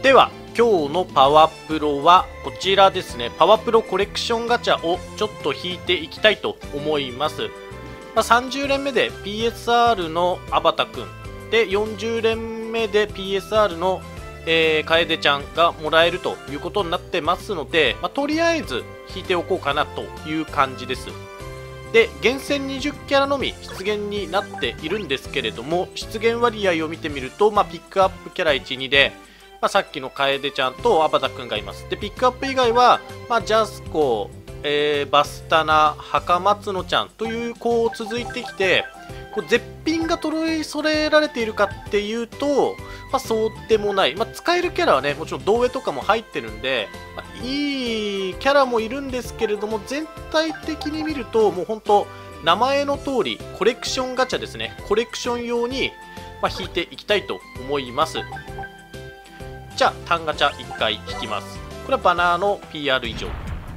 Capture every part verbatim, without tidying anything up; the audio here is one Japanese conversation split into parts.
では今日のパワプロはこちらですね。パワプロコレクションガチャをちょっと引いていきたいと思います。まあ、さんじゅう連目で ピーエスアール のアバタくんで、よんじゅう連目で ピーエスアール の、えー、楓ちゃんがもらえるということになってますので、まあ、とりあえず引いておこうかなという感じです。で、厳選にじゅうキャラのみ出現になっているんですけれども、出現割合を見てみると、まあ、ピックアップキャラいち、にで、まあ、さっきの楓ちゃんとアバタくんがいます。で、ピックアップ以外は、まあ、ジャスコ、えー、バスタナ、墓松野ちゃんというこう続いてきて、こう絶品が揃え揃えられているかっていうと、まあ、そうでもない、まあ、使えるキャラはね、もちろん同絵とかも入ってるんで、まあ、いいキャラもいるんですけれども、全体的に見ると、もう本当、名前の通り、コレクションガチャですね、コレクション用に、まあ、引いていきたいと思います。じゃあ、単ガチャいっかい引きます。これはバナーの ピーアール 以上。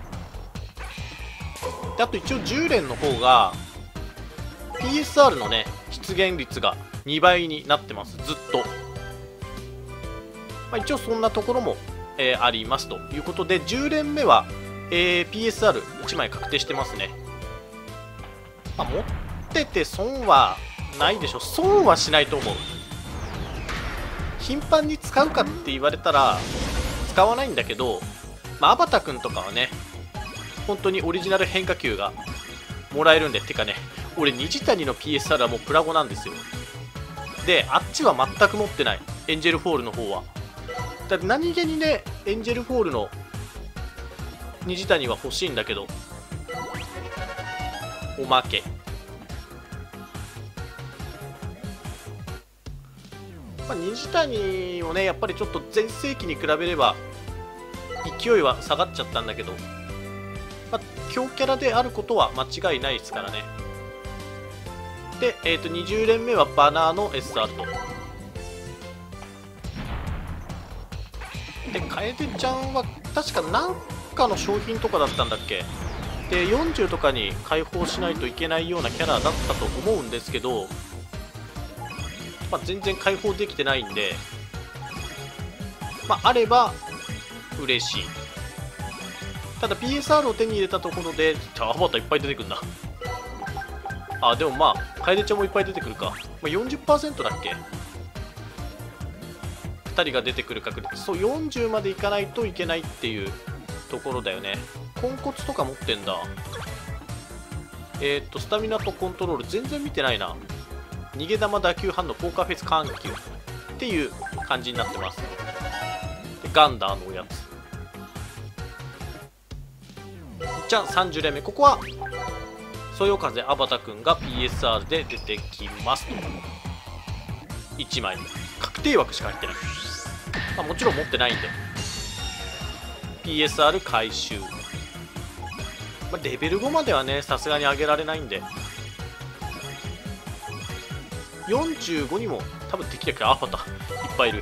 で、あと一応じゅう連の方が、ピーエスアール のね、出現率がにばいになってます、ずっと。まあ、一応そんなところも、えー、ありますということで、じゅう連目は、えー、ピーエスアールいち 枚確定してますね。まあ、持ってて損はないでしょ。損はしないと思う。頻繁に使うかって言われたら使わないんだけど、まあ、アバタくんとかはね、本当にオリジナル変化球がもらえるんで、てかね、俺虹谷の ピーエスアール はもうプラゴなんですよ。で、あっちは全く持ってない、エンジェルフォールの方は。だって何気にね、エンジェルフォールの虹谷は欲しいんだけど、おまけ。まあ、虹谷をね、やっぱりちょっと全盛期に比べれば勢いは下がっちゃったんだけど、まあ、強キャラであることは間違いないですからね。で、えー、とにじゅう連目はバナーの エスアール と。で、楓ちゃんは確か何かの商品とかだったんだっけ。で、よんじゅうとかに解放しないといけないようなキャラだったと思うんですけど、まあ、全然解放できてないんで、まあ、あれば嬉しい。ただ ピーエスアール を手に入れたところで、アバターいっぱい出てくるんだ。あ、でもまあ、楓ちゃんもいっぱい出てくるか。まあ、よんじゅっパーセント だっけ、ふたりが出てくる確率。そう、よんじゅうまでいかないといけないっていうところだよね。ポンコツとか持ってんだ。えー、っと、スタミナとコントロール全然見てないな。逃げ玉、打球反応、ポーカーフェイス、緩急っていう感じになってます。で、ガンダーのおやつ。じゃあさんじゅう連目、ここはそよ風アバタくんが ピーエスアール で出てきますと。いちまい確定枠しか入ってない。まあ、もちろん持ってないんで ピーエスアール 回収。まあ、レベルごまではね、さすがに上げられないんで、よんじゅうごにも多分敵だけどアバタいっぱいいる。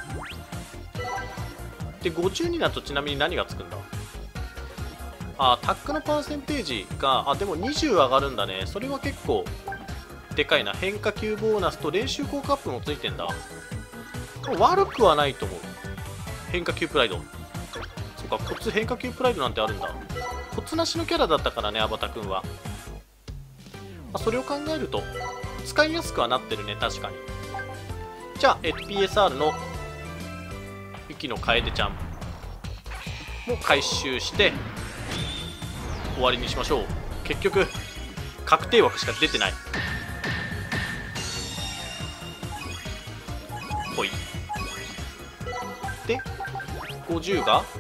で、ごじゅうにだとちなみに何がつくんだ。あ、タックのパーセンテージが、あ、でもにじゅう上がるんだね。それは結構でかいな。変化球ボーナスと練習効果アップもついてんだ。悪くはないと思う。変化球プライド。そっか、コツ変化球プライドなんてあるんだ。コツなしのキャラだったからね、アバタくんは。まあ、それを考えると使いやすくはなってるね、確かに。じゃあ、え ピーエスアール の雪の楓ちゃんも回収して終わりにしましょう。結局確定枠しか出てない。ほい。でごじゅうが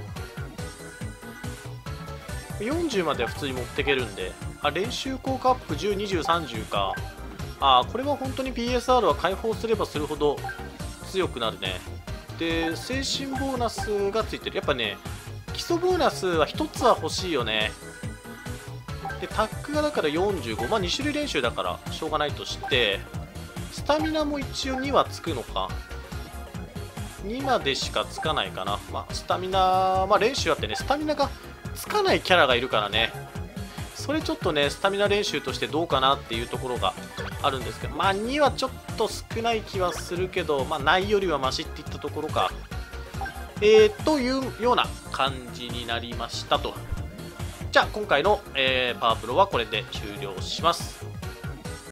よんじゅうまでは普通に持っていけるんで、あ、練習効果アップじゅう、にじゅう、さんじゅうか。あ、これは本当に ピーエスアール は解放すればするほど強くなるね。で、精神ボーナスがついてる。やっぱね、基礎ボーナスはひとつは欲しいよね。で、タックがだからよんじゅうご、まあに種類練習だからしょうがないとして、スタミナも一応にはつくのか。にまでしかつかないかな。まあ、スタミナ、まあ練習あってね、スタミナがつかないキャラがいるからね。それちょっとね、スタミナ練習としてどうかなっていうところがあるんですけど、まあにはちょっと少ない気はするけど、まあないよりはマシっていったところか。 えー、というような感じになりましたと。じゃあ今回の、えー、パワープロはこれで終了します。